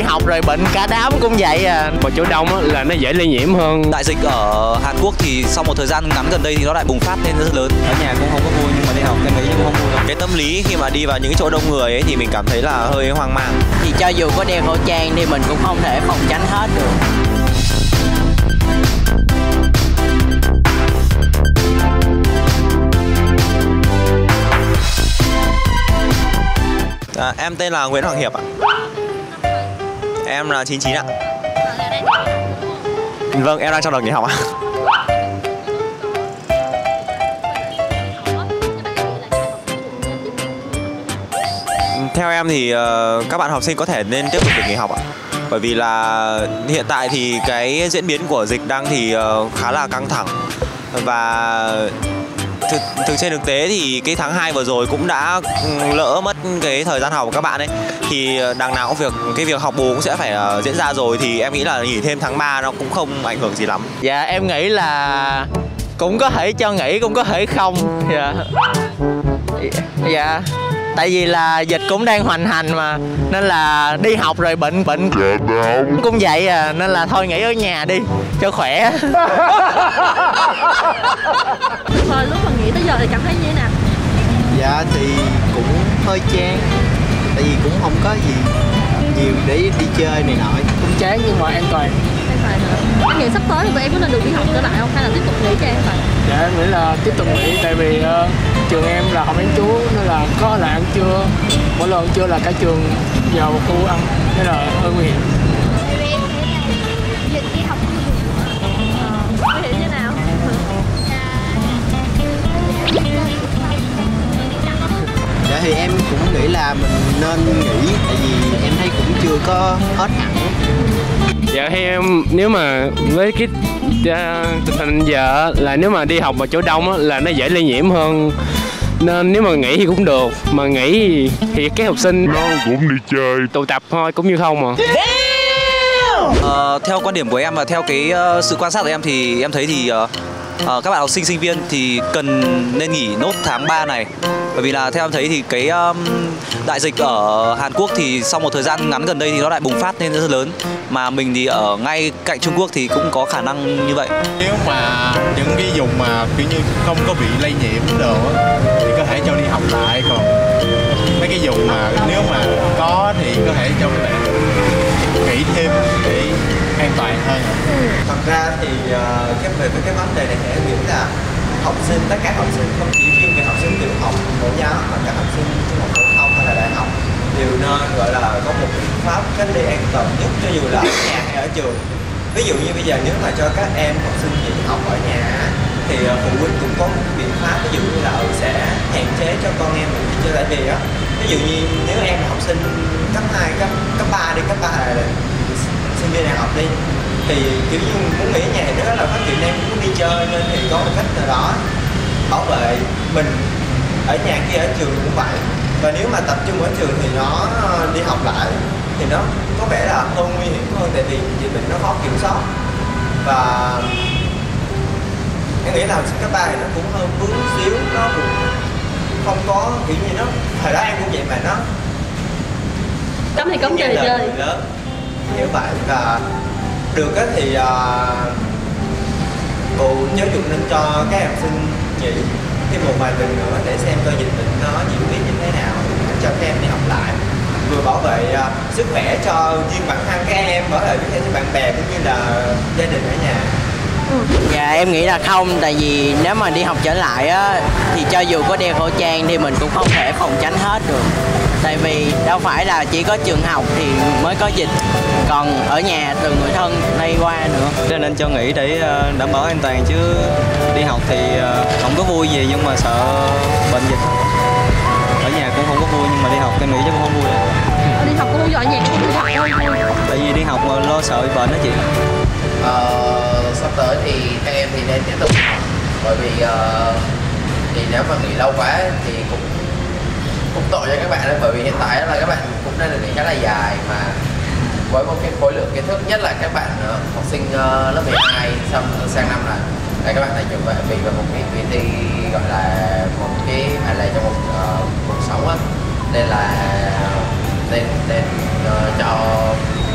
học rồi bệnh cả đám cũng vậy à. Mà chỗ đông á, là nó dễ lây nhiễm hơn. Đại dịch ở Hàn Quốc thì sau một thời gian ngắn gần đây thì nó lại bùng phát lên rất lớn. Ở nhà cũng không có vui nhưng mà đi học em nghĩ cũng không vui đâu. Cái tâm lý khi mà đi vào những chỗ đông người ấy thì mình cảm thấy là hơi hoang mang. Thì cho dù có đeo khẩu trang thì mình cũng không thể phòng tránh hết được. Em tên là Nguyễn Hoàng Hiệp ạ. Em là 99 ạ. Vâng, em đang trong đợt nghỉ học ạ. Theo em thì các bạn học sinh có thể nên tiếp tục được nghỉ học ạ. Bởi vì là hiện tại thì cái diễn biến của dịch đang thì khá là căng thẳng. Và thực trên thực tế thì cái tháng 2 vừa rồi cũng đã lỡ mất cái thời gian học của các bạn ấy. Thì đằng nào cũng cái việc học bù cũng sẽ phải diễn ra rồi. Thì em nghĩ là nghỉ thêm tháng 3 nó cũng không ảnh hưởng gì lắm. Dạ em nghĩ là cũng có thể cho nghỉ cũng có thể không. Dạ tại vì là dịch cũng đang hoành hành mà, nên là đi học rồi bệnh cũng vậy à, nên là thôi nghỉ ở nhà đi cho khỏe. Rồi lúc mà nghỉ tới giờ thì cảm thấy như thế nào? Dạ thì cũng hơi chán, tại vì cũng không có gì nhiều để đi chơi này nọ. Cũng chán nhưng mà an toàn. Anh nghĩ sắp tới thì tụi em có nên được đi học trở lại không hay là tiếp tục nghỉ cho em vậy? Dạ em nghĩ là tiếp tục nghỉ, tại vì trường em là học bán trú nên là có là ăn trưa, mỗi lần ăn trưa là cả trường vào một khu ăn nên là hơi nguy hiểm. Dịch đi học nguy hiểm như nào? Dạ thì em cũng nghĩ là mình nên nghỉ, tại vì em thấy cũng chưa có hết hẳn. Dạ theo em, nếu mà với cái tình hình giờ là nếu mà đi học ở chỗ đông á, là nó dễ lây nhiễm hơn. Nên nếu mà nghỉ thì cũng được, mà nghỉ thì các học sinh nó cũng đi chơi tụ tập thôi cũng như không mà. Theo quan điểm của em và theo cái sự quan sát của em thì em thấy thì các bạn học sinh sinh viên thì cần nên nghỉ nốt tháng 3 này. Bởi vì là theo em thấy thì cái đại dịch ở Hàn Quốc thì sau một thời gian ngắn gần đây thì nó lại bùng phát lên rất lớn. Mà mình thì ở ngay cạnh Trung Quốc thì cũng có khả năng như vậy. Nếu mà những cái vùng mà kiểu như không có bị lây nhiễm đồ thì có thể cho đi học lại, còn mấy cái vùng mà nếu mà có thì có thể cho các bạn nghỉ thêm để an toàn hơn. Thật ra thì về cái vấn đề này thì em nghĩ là học sinh, tất cả học sinh không chỉ riêng về học sinh tiểu học, mẫu giáo mà các học sinh trung học phổ thông hay là đại học đều nên gọi là có một biện pháp cách ly an toàn nhất, cho dù là ở nhà hay ở trường. Ví dụ như bây giờ nếu mà cho các em học sinh nghỉ học ở nhà thì phụ huynh cũng có một biện pháp, ví dụ như là sẽ hạn chế cho con em mình đi chơi. Tại vì á, ví dụ như nếu em là học sinh cấp 2, cấp 3 đi, cấp 3 là sinh viên đại học đi, thì kiểu như muốn nghỉ ở nhà thì rất là phát triển, em muốn đi chơi, nên thì có một cách nào đó bảo vệ mình ở nhà kia, ở trường cũng vậy. Và nếu mà tập trung ở trường thì nó đi học lại thì nó có vẻ là hơn nguy hiểm hơn, tại vì dịch bệnh nó khó kiểm soát. Và em nghĩ là học sinh cấp 3 thì nó cũng hơi vướng xíu, nó cũng không có kiểu như nó, thời đó em cũng vậy mà nó Cấm thì cấm chơi chơi lớn như vậy. Và được á thì Bộ Giáo dục nên cho các học sinh nghỉ thêm một vài tuần nữa để xem coi dịch bệnh nó diễn biến như thế nào, cho các em đi học lại, vừa bảo vệ sức khỏe cho riêng bản thân các em, bảo vệ cho bạn bè cũng như là gia đình ở nhà. Dạ em nghĩ là không, tại vì nếu mà đi học trở lại á thì cho dù có đeo khẩu trang thì mình cũng không thể phòng tránh hết được. Tại vì đâu phải là chỉ có trường học thì mới có dịch, còn ở nhà từ người thân lây qua nữa. Cho nên cho nghỉ để đảm bảo an toàn, chứ đi học thì không có vui gì nhưng mà sợ bệnh dịch. Ở nhà cũng không có vui nhưng mà đi học em nghĩ chắc cũng không vui. Đi học cũng không giỏi, ở nhà cũng không giỏi. Tại vì đi học mà lo sợ bị bệnh đó chị. Sắp tới thì các em thì nên tiếp tục học, bởi vì thì nếu mà nghỉ lâu quá thì cũng tội cho các bạn đấy, bởi vì hiện tại là các bạn cũng đang được nghỉ khá là dài, mà với một cái khối lượng kiến thức, nhất là các bạn học sinh lớp 12 sang năm là các bạn lại chuẩn bị về một cái kỳ thi gọi là một cái bài lệ trong một cuộc sống á, nên là nên cho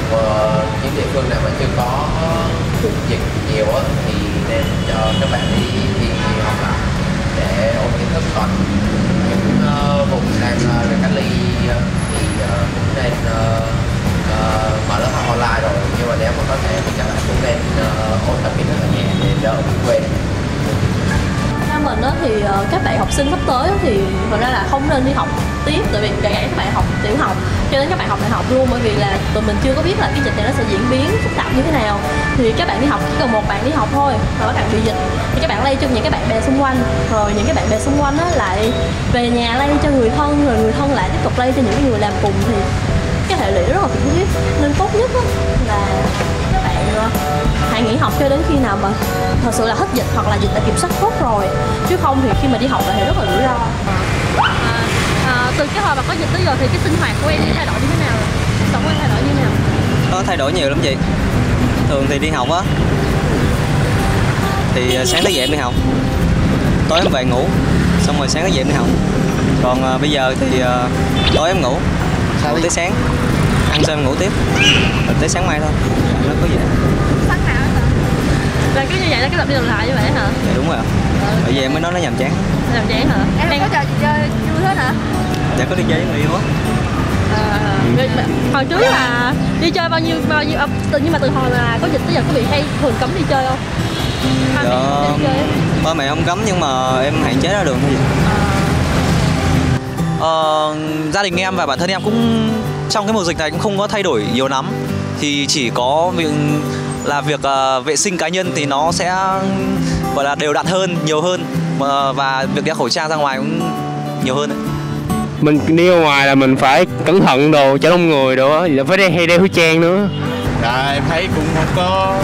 những địa phương nào mà chưa có dịch nhiều á thì nên cho các bạn đi học lại để ôn kiến thức. Còn những vùng đang cách ly thì cũng nên mở lớp học online rồi, nhưng mà nếu mà có thể thì các bạn cũng nên ôn tập kiến thức ở nhà để đỡ bị quên. Theo mình đó thì các bạn học sinh sắp tới thì thật ra là không nên đi học tiếp, tại vì kể cả các bạn học tiểu học cho đến các bạn học đại học luôn, bởi vì là tụi mình chưa có biết là cái dịch này nó sẽ diễn biến phức tạp như thế nào. Thì các bạn đi học chỉ cần một bạn đi học thôi và các bạn bị dịch thì các bạn lây cho những cái bạn bè xung quanh, rồi những cái bạn bè xung quanh đó lại về nhà lây cho người thân, rồi người thân lại tiếp tục lây cho những người làm cùng, thì cái hệ lụy rất là khủng khiếp. Nên tốt nhất là các bạn hãy nghỉ học cho đến khi nào mà thật sự là hết dịch hoặc là dịch đã kiểm soát tốt rồi, chứ không thì khi mà đi học là rất là rủi ro. Từ cái hồi mà có dịch tới giờ thì cái sinh hoạt của em thay đổi như thế nào? Sống của em thay đổi như thế nào? Nó thay đổi nhiều lắm chị. Thường thì đi học á thì sáng tới dậy em đi học, tối em về ngủ, xong rồi sáng tới dậy em đi học. Còn bây giờ thì tối em ngủ tới sáng, ăn xong em ngủ tiếp, rồi tới sáng mai thôi. Nó có gì Sáng nào hả? Là cứ như vậy là cái lặp đi lặp lại như vậy hả? Dạ đúng rồi. Bởi vì em mới nói nó nhàm chán. Nhàm chán hả? Em có trò gì chơi vui hết hả? Dạ có đi chơi với người yêu á. Hồi trước là đi chơi bao nhiêu nhưng mà từ hồi là có dịch tới giờ có bị hay thường cấm đi chơi không? Ba mẹ không cấm nhưng mà em hạn chế ra đường thôi. Gia đình em và bản thân em cũng trong cái mùa dịch này cũng không có thay đổi nhiều lắm, thì chỉ có việc vệ sinh cá nhân thì nó sẽ gọi là đều đặn hơn, nhiều hơn, và việc đeo khẩu trang ra ngoài cũng nhiều hơn đấy. Mình đi ra ngoài là mình phải cẩn thận đồ cho đông người đồ á, phải hay đeo khẩu trang nữa. Dạ em thấy cũng không có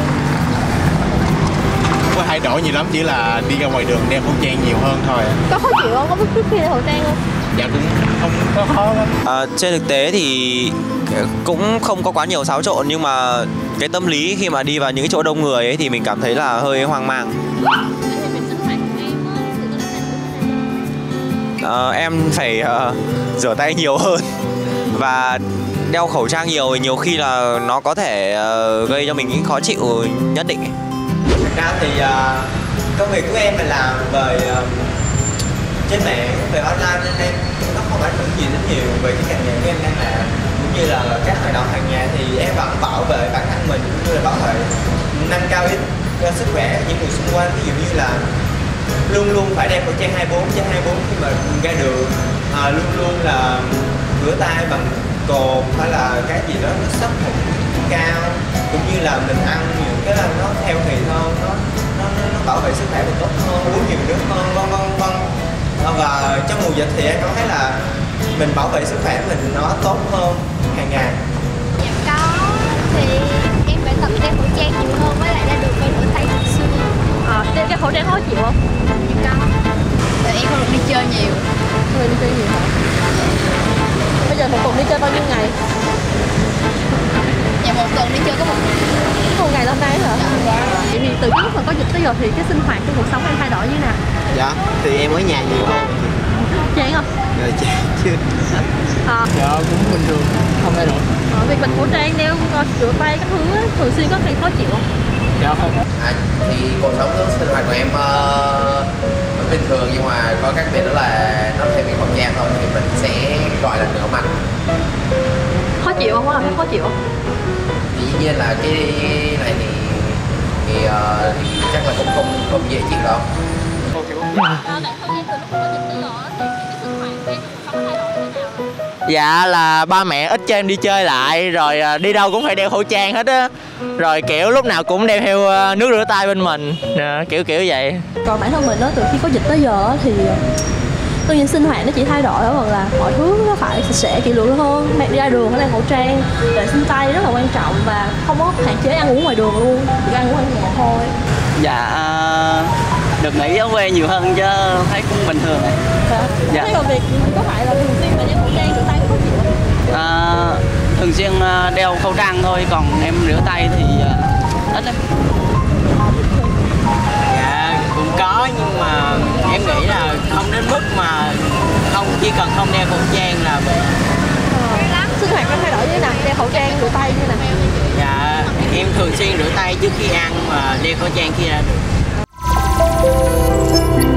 thay đổi gì lắm, chỉ là đi ra ngoài đường đeo khẩu trang nhiều hơn thôi. Có khó chịu không? Có bức xúc khi đeo khẩu trang không? Dạ cũng không có khó lắm. Trên thực tế thì cũng không có quá nhiều xáo trộn, nhưng mà cái tâm lý khi mà đi vào những cái chỗ đông người ấy thì mình cảm thấy là hơi hoang mang. Em phải rửa tay nhiều hơn và đeo khẩu trang nhiều khi là nó có thể gây cho mình những khó chịu nhất định. Thật ra thì công việc của em là làm về trên mạng, về online, nên em nó không ảnh hưởng gì đến nhiều về cái ngành nghề của em đang làm, cũng như là các hoạt động hàng ngày thì em vẫn bảo vệ bản thân mình, cũng như là bảo vệ nâng cao sức khỏe của những người xung quanh. Ví dụ như là luôn luôn phải đeo khẩu trang 24/24 khi mà ra đường, luôn luôn là rửa tay bằng cồn hay là cái gì đó nó sát khuẩn cao, cũng như là mình ăn những cái nó theo thì hơn, nó bảo vệ sức khỏe mình tốt hơn, uống nhiều nước hơn, vân. Và trong mùa dịch thì em cảm thấy là mình bảo vệ sức khỏe mình nó tốt hơn hàng ngày. Dạ có, thì em phải tập đeo khẩu trang nhiều hơn, với lại ra đường phải rửa tay thường xuyên. Đeo cái khẩu trang khó chịu không? Dạ có. Tại em không được đi chơi nhiều. Không được đi chơi nhiều hả? Bây giờ một tuần đi chơi bao nhiêu ngày? Dạ một tuần đi chơi có một ngày hôm nay hả? Vậy thì từ cái lúc mà có dịch tới giờ thì cái sinh hoạt trong cuộc sống em thay đổi như thế nào? Dạ, thì em ở nhà nhiều hơn. Chán không? Dạ chán chứ. Dạ cũng bình thường, không thay đổi. Việc mình khẩu trang đeo rửa tay các thứ ấy, thường xuyên có thấy khó chịu không? Dạ không. Thì cuộc sống sinh hoạt của em vẫn bình thường, nhưng mà có khác biệt đó là nó thay vì khẩu trang thôi thì mình sẽ gọi là rửa mặt. Khó chịu không? Có làm thấy khó chịu không? Thì dĩ nhiên là cái này thì chắc là cũng không dễ chịu đâu. Bản thân em từ lúc có dịch tới giờ thì cái sinh hoạt em không thay đổi như thế nào? Dạ là ba mẹ ít cho em đi chơi lại, rồi đi đâu cũng phải đeo khẩu trang hết á, rồi kiểu lúc nào cũng đem theo nước rửa tay bên mình, kiểu vậy. Còn bản thân mình đó, từ khi có dịch tới giờ thì tự nhiên sinh hoạt nó chỉ thay đổi ở phần là mọi thứ nó phải sạch sẽ kỹ lưỡng hơn, đi ra đường phải đeo khẩu trang, vệ sinh tay rất là quan trọng, và không có hạn chế ăn uống ngoài đường luôn, chỉ ăn uống ở nhà thôi. Dạ được nghỉ ở quê nhiều hơn chứ thấy cũng bình thường. Dạ. Thế còn việc có phải là thường xuyên phải đeo khẩu trang rửa tay có khó chịu không? Thường xuyên đeo khẩu trang thôi, còn em rửa tay thì ít lắm. Dạ cũng có, nhưng mà em nghĩ là không đến mức mà chỉ cần không đeo khẩu trang là bị. Sinh hoạt có thay đổi như thế nào? Đeo khẩu trang rửa tay như thế nào? Dạ, em thường xuyên rửa tay trước khi ăn và đeo khẩu trang khi ra đường.